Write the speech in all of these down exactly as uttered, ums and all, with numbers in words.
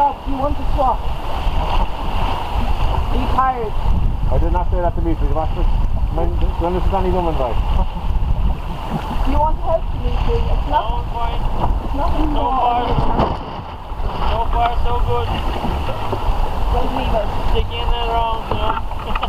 Jack, do you want to swap? Are you tired? I did not say that to Dimitri. Watch this. When this is any woman, right? Do you want help, Dimitri? It's not. No, fine. It's nothing So far, so far, so good. Don't leave us. Sticking it around, you know.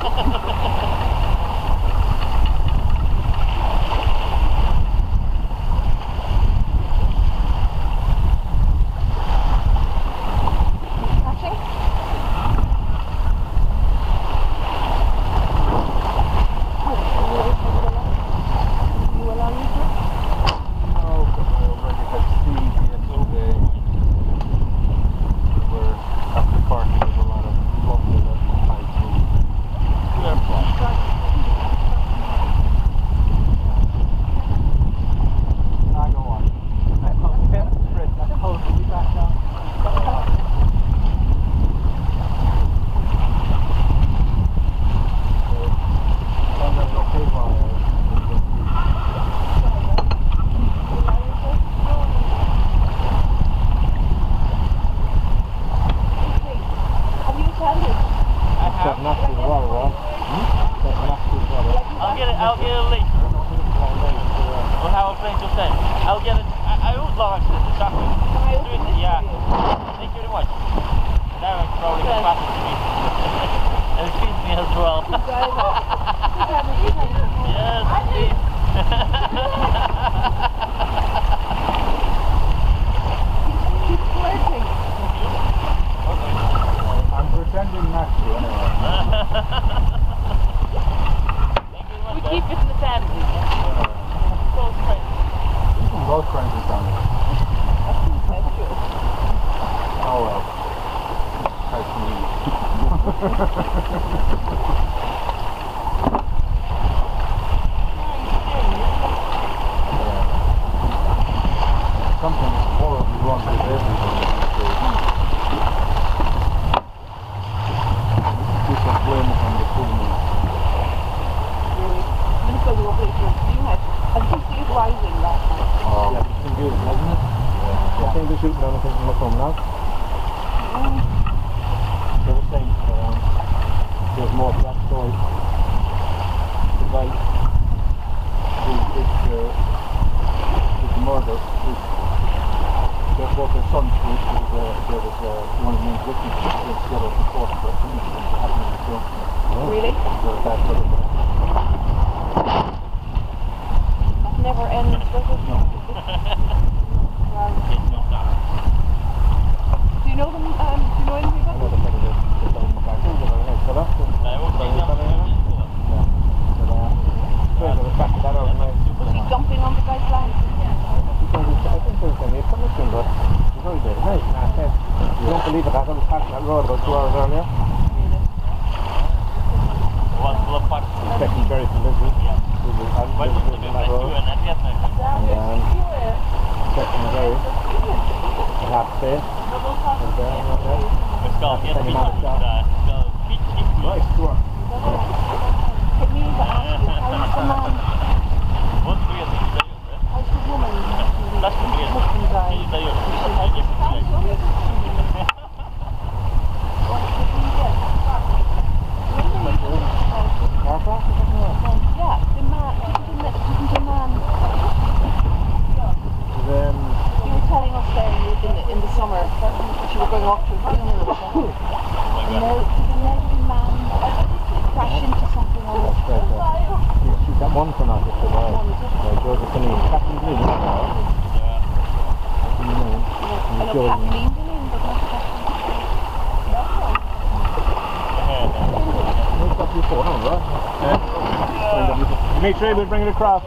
Dimitri, we'll bring it across.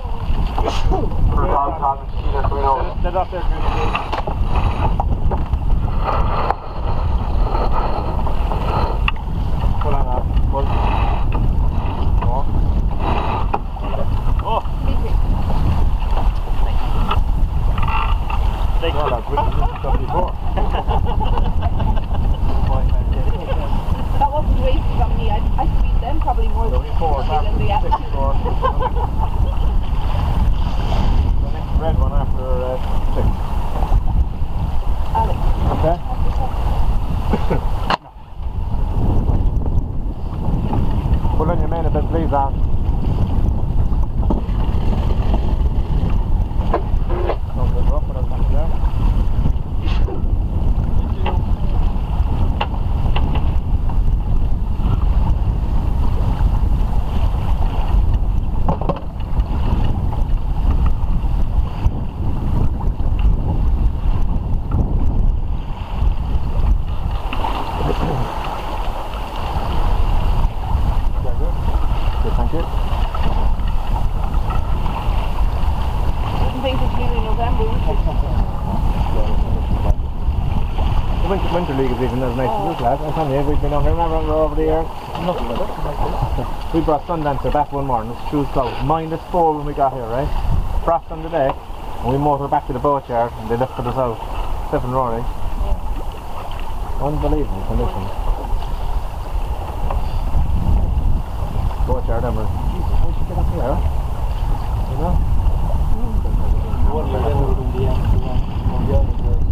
Set up there, pull on up. Pull. More. Oh! Take well, that's what before. That wasn't wasted on me. I, I feed them probably more than four, than the other. The next red one after uh, six. Put on your main a bit, please, Al. Don't get rough, but I'll knock it down. Winter, winter League is even as nice as this, lads. I'm telling you, we've been out here, remember we were over the year? Nothing like that. We brought Sundancer back one morning, it's true close. Minus four when we got here, right? Frost on the deck, and we motored back to the boatyard, and they lifted us out. Seven roaring. Unbelievable conditions. Boatyard, Emerald. Jesus, how did you get up here? You know? What are you doing in the end? On the other side.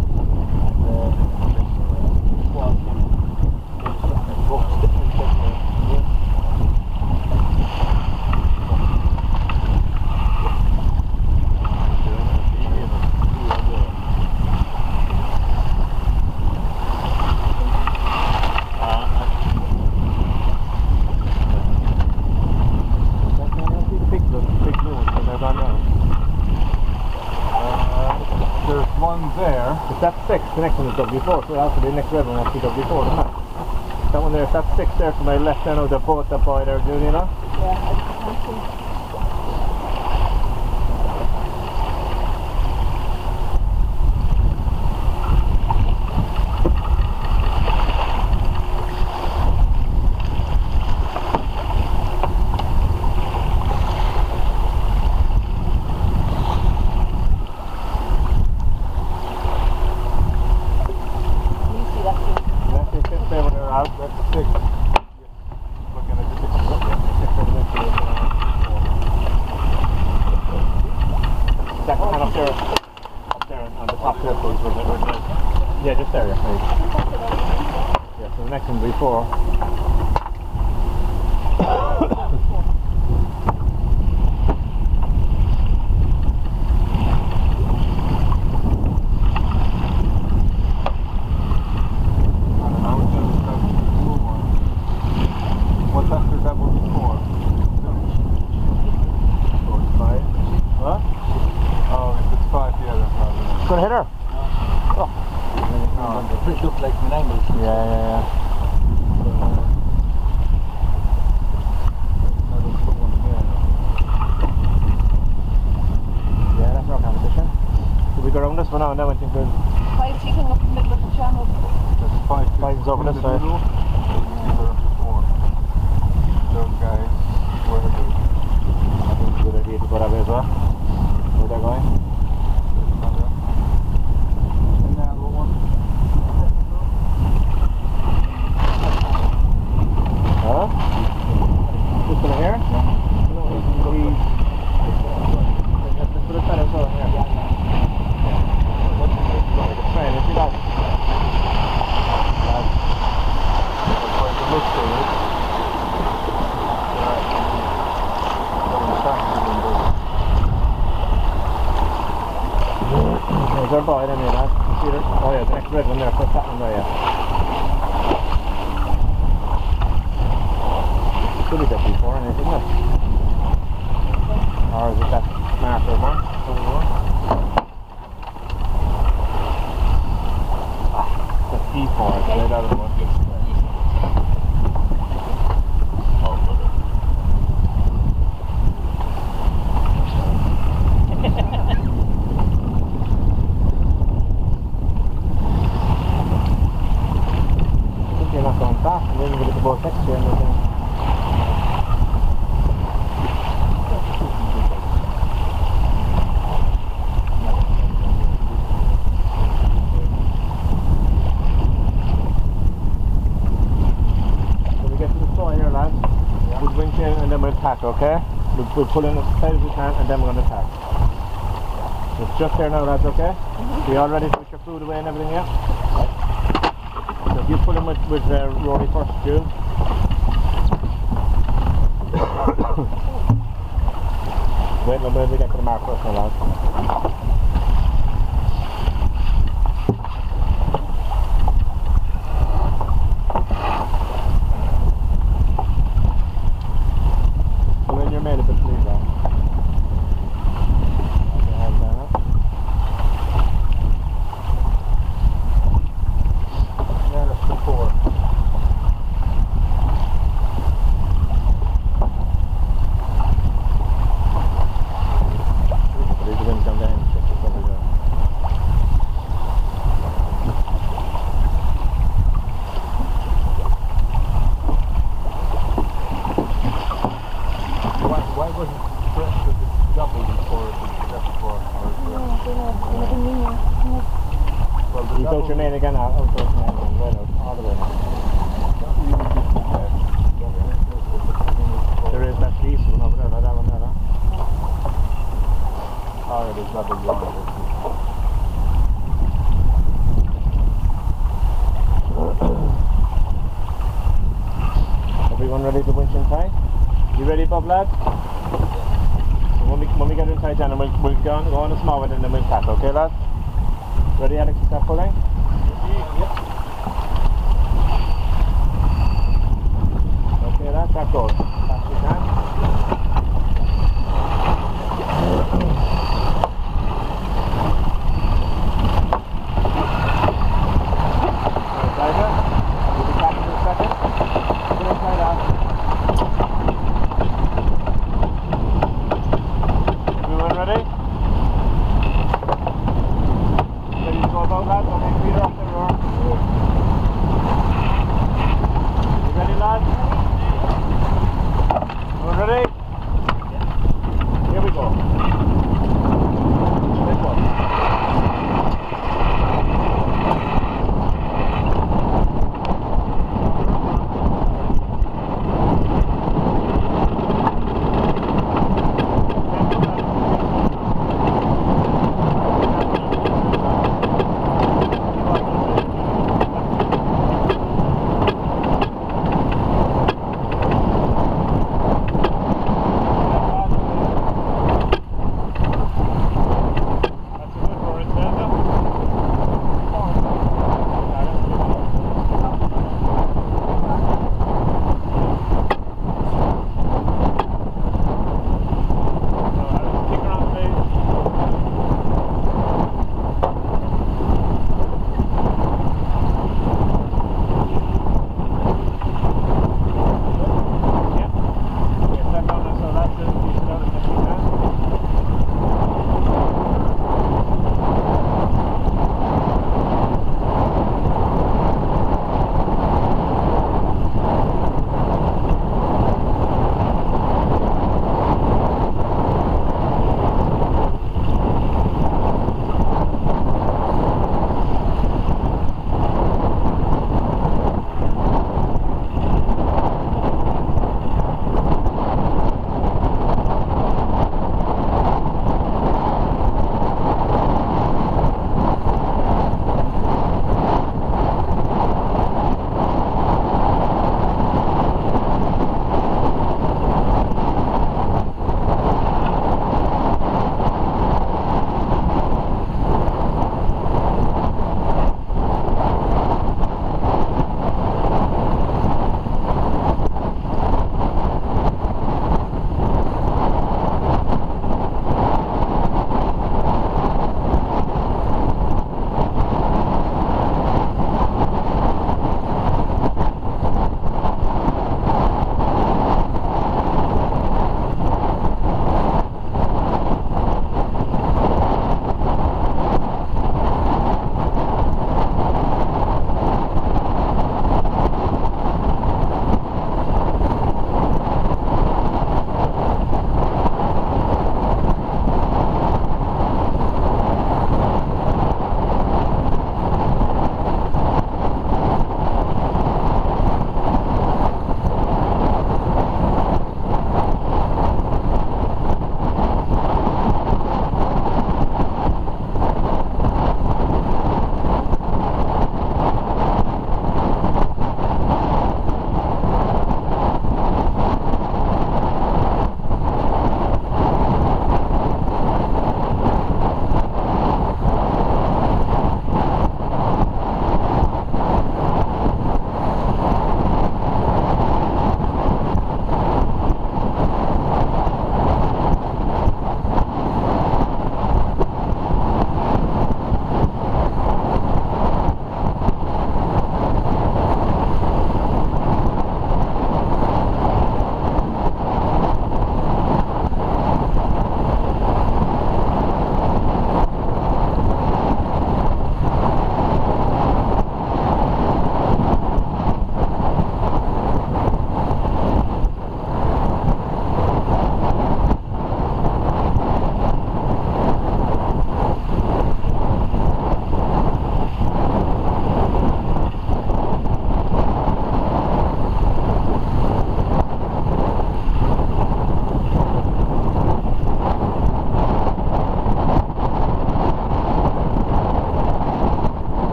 That's six, the next one is W four, so that's the next red one has to be W four, isn't it? That one there, that's six there to my left hand of the boat, that boy there, doing, you know? Yeah, I can't see. Yeah, just there, yeah. Yeah, so the next one will be four. What's after that will be four? Four, five. What? Oh, if it's five, yeah, that's not enough. Good hitter. Oh, it looks like an angle. Yeah, yeah, yeah. Yeah, that's our competition. Did we go around this one now and then we think there's Five taking up the middle of the channel. There's five. Five's over this side. These are four. Those guys, where are they? I think it's a good idea to go that way as well. Where they're going. And now one. Huh? This one here? No, we... Let's put it better as well here. Like a train, if you like. That's going to look for it. There's our boy then, you know. See it? Oh yeah, the next red one there, put that one there, yeah. Could be that before, isn't it? Or is it that marker one? Ah, that's E four, it's right out of the one. You're not going fast, and then you get the boat next to you and everything. When we get to the store here, lads, we'll bring in and then we'll attack, okay? We'll, we'll pull in as tight as we can and then we're going to attack. It's just there now, lads, okay? Mm-hmm. Are you all ready to put your food away and everything, yeah? Just You put him with, with uh, Rory first, Jules. Wait a minute, we get to the mark first, my lad. Pull in your main a bit, please, lad. Okay, hold down. Yeah, that's the four. But the wind come down, shift it over there. Why, why wasn't Brett the double before just for or well, the You double coach your main again now. Oh, coach your main again. Right out, all the way now. There is that piece one over there, that one there, huh? Oh, there's double one. Everyone ready to winch and tie? You ready, Bob, lad? So when we, when we get inside down, we'll, we'll go on, go on a small one and then we'll tack, okay, lad? Ready, Alex, to start pulling? Yep. Okay, lad, that goes. Fast you can. Inside there. We'll be tacking in a second. Get inside out. Everyone ready? Ready to go about, lads? Okay,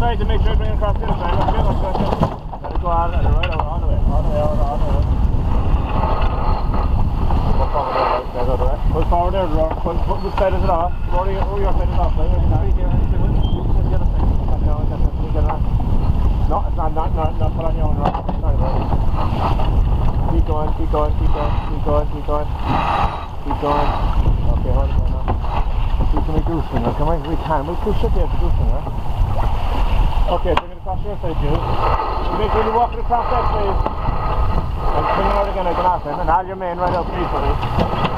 side to make sure I bring it across the other side. Watch it, watch it, watch it. Let it go on, let it right over, all the way, all the way, all the way, all the way. Pull forward there, right, there, go the way. Pull forward there, Rory. Pull, pull, which side is it off? Rory, oh, your side is off, right? Right here, and the other side. That's it, that's it, you get it on. No, it's not, not, not, not put on your own, Rory. Sorry, Rory. Keep going, keep going, keep going, keep going, keep going. Keep going. Okay, hold on now. We can make goose finger, can we? We can. We'll push it there for goose finger. Okay, bring it across your side, Jude. You make sure you walk it across that side. And bring it out again like an off him. And all your men right up free for it.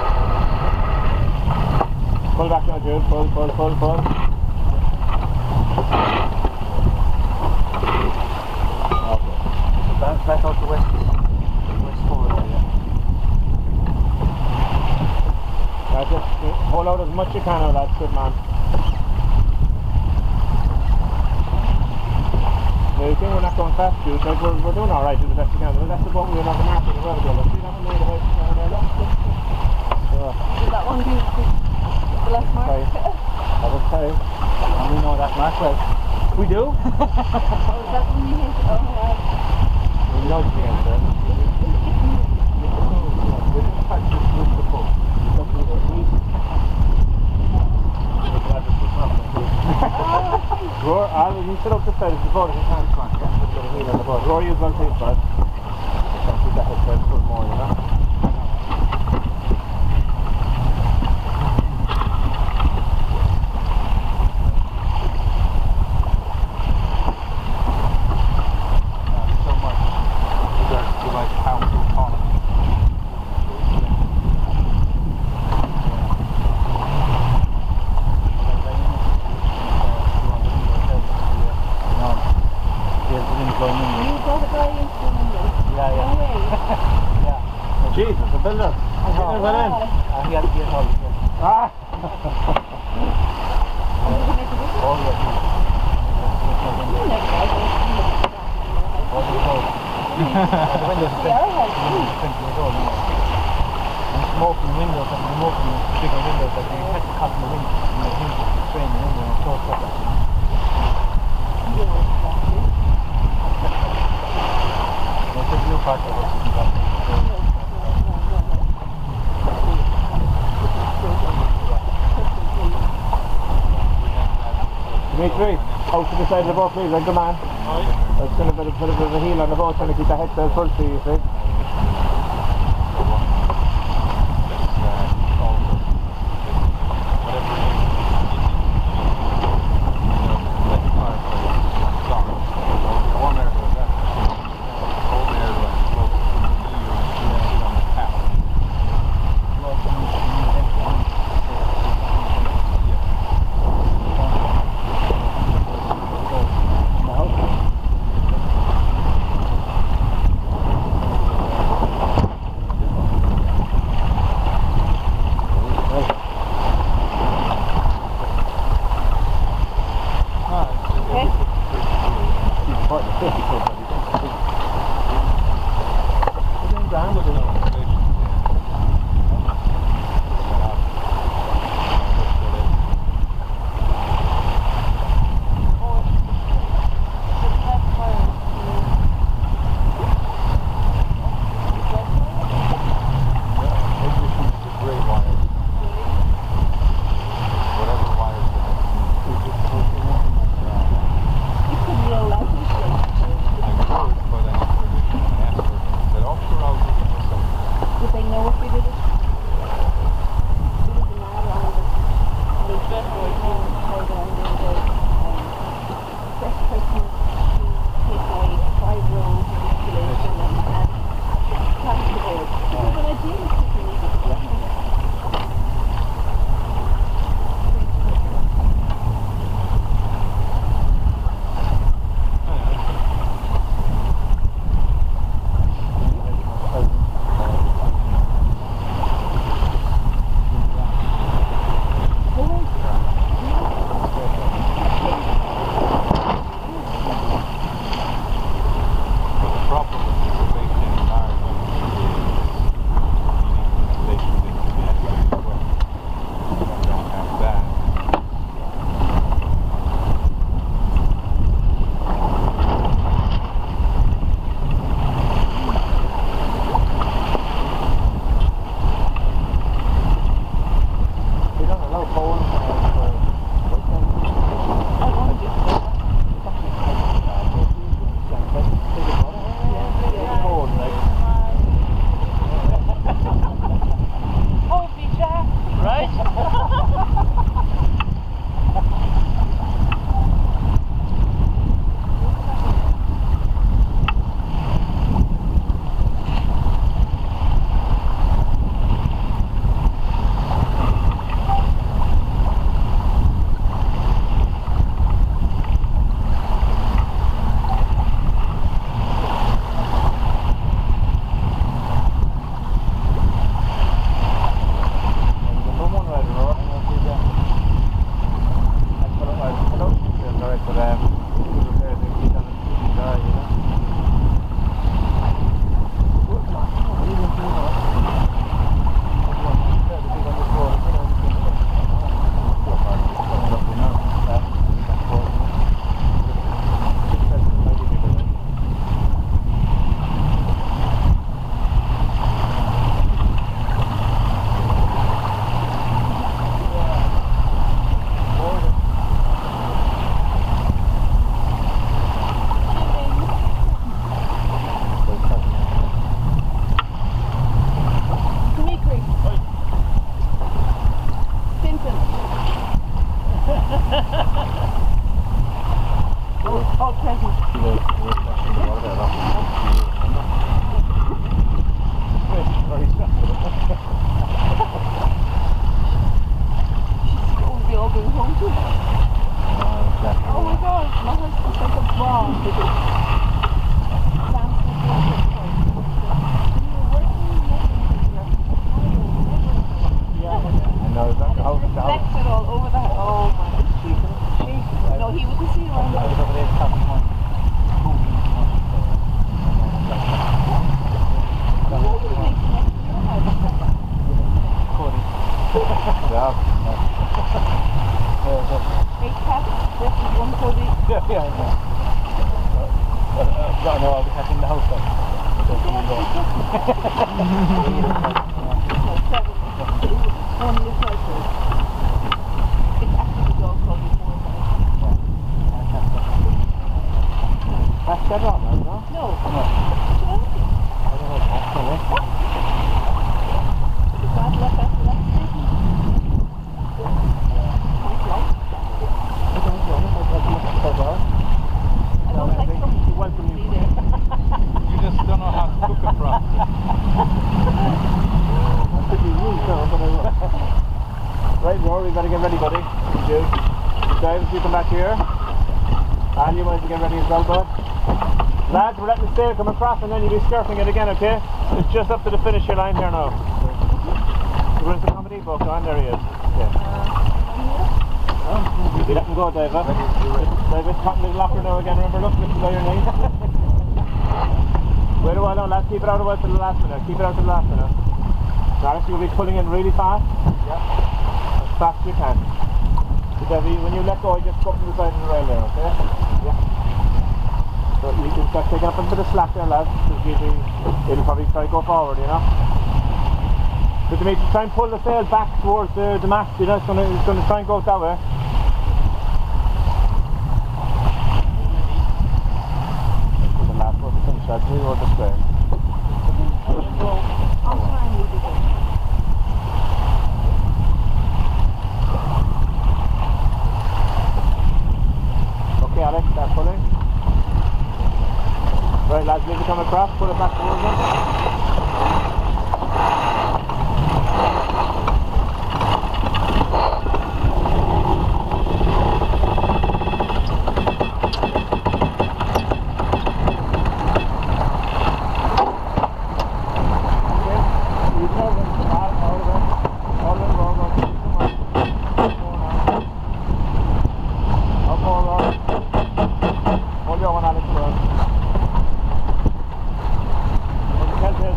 Pull back now, Jude. Pull, pull, pull, pull. Okay. Back, back out the west. West forward there, yeah. That's it. Hold out as much as you can of that, good man. Now you think we're not going fast, dude, like we're, we're doing alright, do the best we can. That's the boat we were not the market as well, though. See that one there, the way down there, look. So, Did that one do the left mark? okay. That was tight. And we know that mark well. We do? Oh, is that one you hit? Oh, right. We know it's against it. We didn't practice with the boat. Roar, I will sit up the side of the boat if you can, come on, yeah, let's get a heel on the boat. Roar, use one thing first. Can't keep that head side foot more, you know? So much. You guys do like pounds of pollen. Yeah, yeah. Yeah. Jesus, the builder. I'm getting it in. Uh, he had to get all of it. Ah! All of it. All of it. The windows are twenty years old now. And smoking windows and smoking bigger windows that you had to cut in the window and the windows to strain the window and close up that. It's a new part of what you can do. Dimitri, out to the side of the boat, please, like the man. Let's put a bit of, put a bit of a heel on the boat, trying to keep the head side full for you, you see. all, all present. You know, we're flashing the water there, very stressful. Oh, we all going home too. Oh, exactly. Oh my god, my husband's like a bomb. Because Sam's I know, is that the house? The house? reflected all over the house. Oh my god. No, he wouldn't see around I there. was over there this afternoon. Cody. Yeah. Eight cats, this is one Cody. Yeah, yeah, I know. Uh, uh, no, no, I'll be catching the house then. So, come and go. No, seven. One in the cycle. It's actually the dog called the four. That's that on, right? No? No. No. No. I don't know, that's the way. The bad luck after that station. Quite long. I don't know, I don't know, I don't know. I don't like some You welcome see you. there. You just don't know how to cook a frog. That could be rude now, but I will. Right, Rory, you better get ready, buddy. You. Guys, you come back here. And you might get ready as well, bud. Lads, we're letting the sail come across and then you'll be skirting it again, okay? It's just up to the finisher line here now. Where's the comedy book? Oh, there he is. Yeah. You let him go, David. David, cotton little locker now again. Remember, look, lift by your knee. Wait a while now, lads. Keep it out a while till the last minute. Keep it out till the last minute. Alex, you'll be pulling in really fast. Yeah. As fast as you can. So, David, when you let go, you just go up to the side of the rail there, okay? Yeah. So you can start taking up a bit of slack there, lads. Because it'll probably try to go forward, you know? But to make try and pull the sail back towards the, the mast, you know, it's going to it's going to try and go that way. The last one to finish that, we were this way. I'll try and leave it in. Okay, Alex, that's pulling. Right, lads, leave it come across, pull it back towards them. Hold your one, Alex.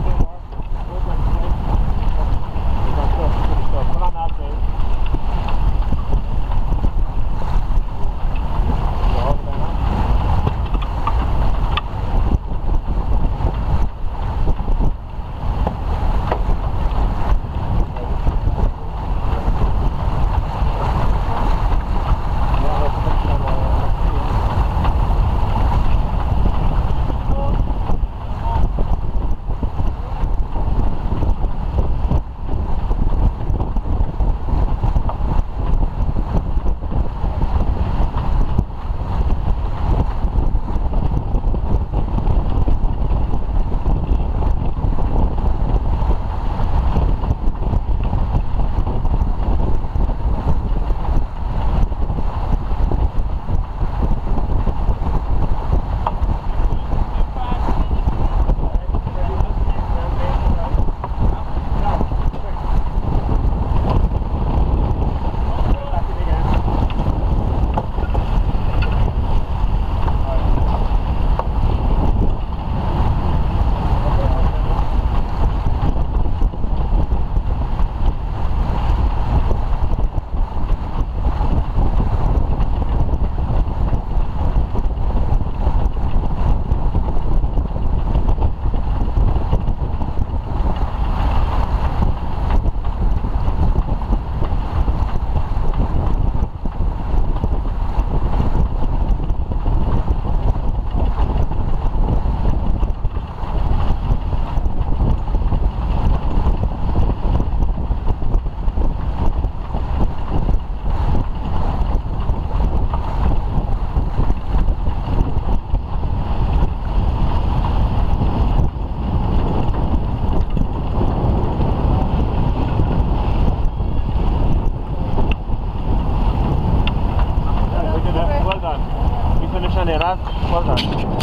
done. We finish on there, lads. Well done.